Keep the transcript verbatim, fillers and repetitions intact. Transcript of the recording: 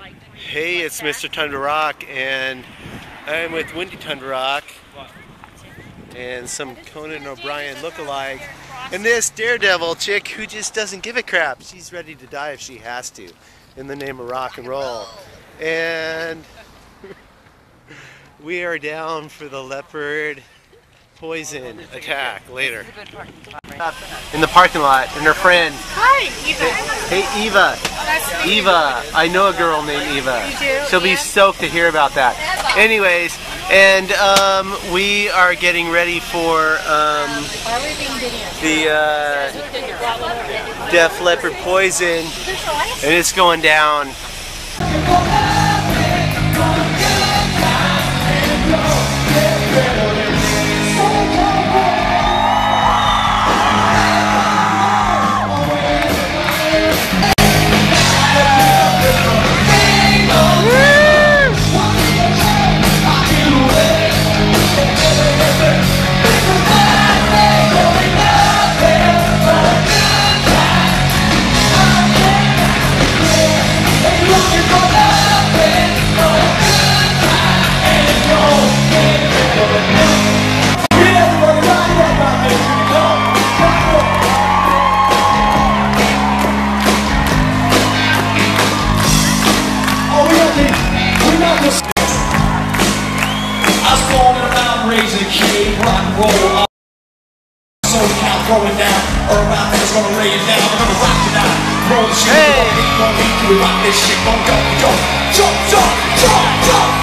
Hey, it's Mister Time to Rock, and I'm with Wendy Time to Rock and some Conan O'Brien lookalike, and this daredevil chick who just doesn't give a crap. She's ready to die if she has to, in the name of rock and roll. And we are down for the Leppard poison attack later. In the parking lot, and her friend. Hi, Eva. Hey, Eva. Nice to meet Eva. I know a girl named Eva. You do? She'll be Yeah. stoked to hear about that. Anyways, and um, we are getting ready for um, the uh, Def Leppard poison, and it's going down. I was born in a mountain, raised in a cave, rock and roll. So count throwing down, Irvine Verison gonna lay it down. We're gonna rock it out, roll the shit, hey. We're gonna rock this shit, gonna go, go, jump, jump, jump, jump.